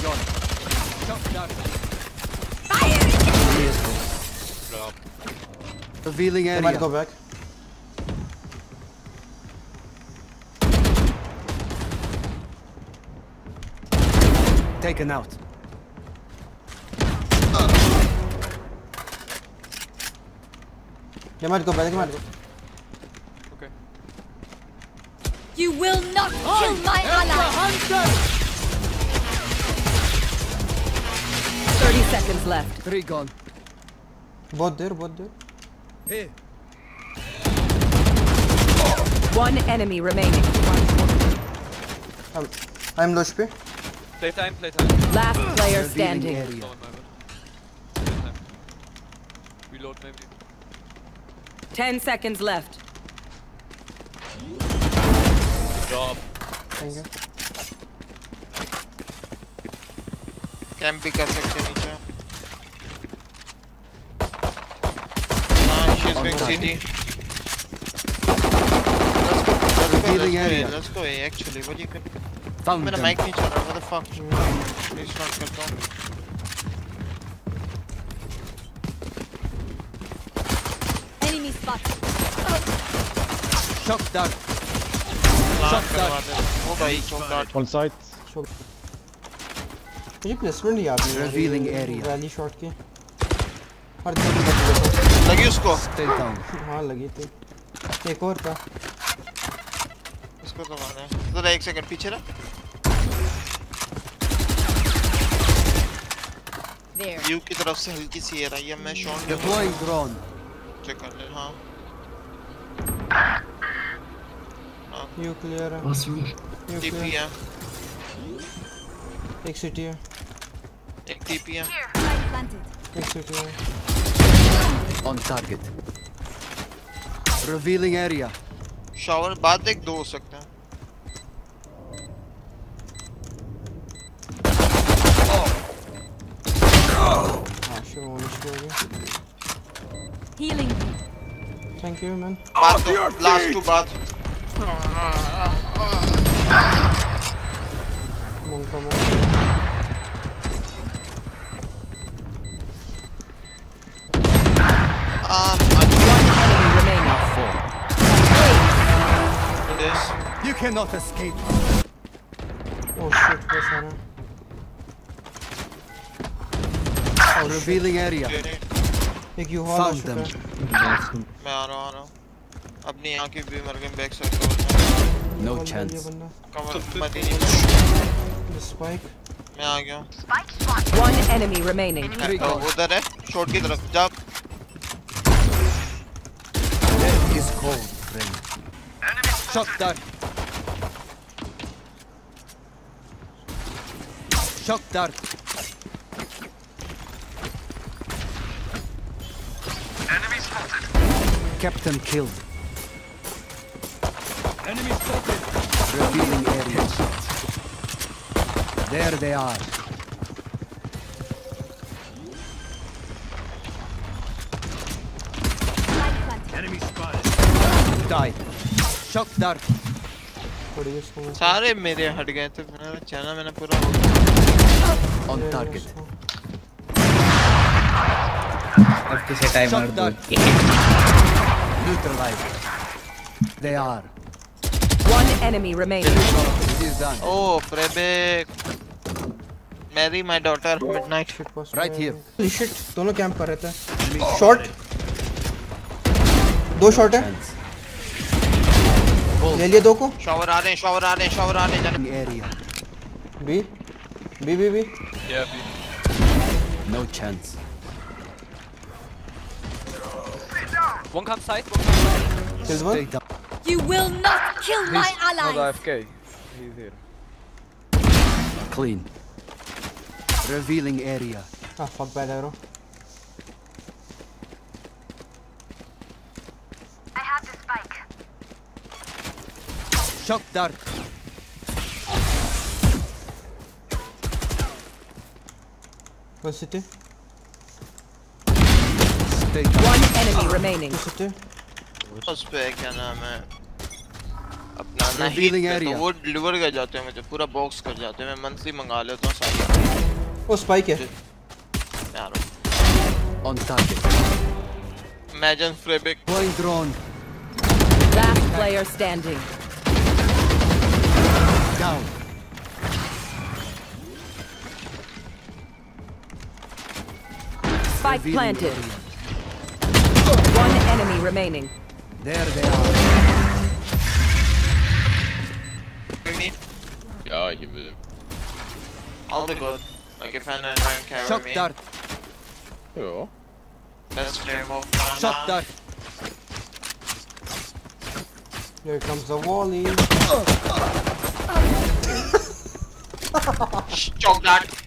gone. Shot down. Drop. Revealing area. Might go back. Taken out. They might go back. They might go. Okay. You will not kill my ally. 30 seconds left. 3 gone. Both there. Here. One enemy remaining. I'm low HP. Playtime. Last player Revealing standing. area. No, my bad. Playtime. Reload maybe. 10 seconds left. Drop. Thank you. Camp भी कर सकते नीचे she's going CT let's go actually what you can Found मेरा them. mic नहीं चल रहा what the fuck restart करता हूँ Enemy spotted. Shot down. Shot करवा दे वो भाई चौकाट On site. मुझे प्लेसमेंट याद नहीं Revealing area. रैली शॉट की हर जगह लगी उसको Stay down. हाँ लगी थी एक और था इसको तो मारना है जरा एक सेकंड पीछे रह There. यू की तरफ से हल्की सी एयर आई है मैं शॉट Deploying drone. चेक कर ले हाँ यू क्लियर है यू टीपी क्लियर है एक सिटी है एक टीपी है एक सिटी है On target. Revealing area. Shower बाद एक दो हो सकते हैं हाँ show Healing. Thank you man बात दो लास्ट टू बात मोंका You cannot escape. Oh shit, what's that? Revealing area. एक यू हॉल आ Found चुका them. है मैं आ रहा हूँ अपनी यहाँ की भी मर गए बैक साइड No ये chance. बंदा कवर मत ही नहीं स्पाइक मैं आ गया हूँ One enemy remaining. उधर है शॉट की तरफ जा Death is cold, friend. Shot down. Shot down. Enemy spotted. Captain killed. Enemy spotted. Revealing area. There they are. Enemy spotted. Die. Shot down. थोड़ी इसको सारे मेरे हट गए थे मेरा चैनल मैंने पूरा On target. FT से timer Shot down. Neutralized. They are. One enemy remaining. It is done. Oh प्रेबेक marry my daughter midnight Right here. Shit दोनों कैंप पर रहते हैं शॉट दो शॉट है ले लिए दो को शावर आ रहे हैं Area. B Yeah, B. No chance. One comes side. Kill one Stay down. You will not kill my Not allies. AFK. He's here. Clean. Revealing area. हां fuck bad arrow I have the spike. Shock dart. One CT Stay down. One enemy remaining. CT उस पे क्या नाम है अपना नहीं Revealing पे तो area. वो डिलीवर कर जाते हैं मुझे पूरा बॉक्स कर जाते हैं मैं मंथली मंगा लेता दोनों साइड वो स्पाइक है यार On target. इमेजिन फ्रेबिक Going drone. Last player standing. Down. Spike planted. One enemy remaining. There they are. Ja, ich will. I'll be good. Like if anyone can carry Shock me. dart. Ja. Let's play more. Shock dart. Here comes the volley. Shock dart.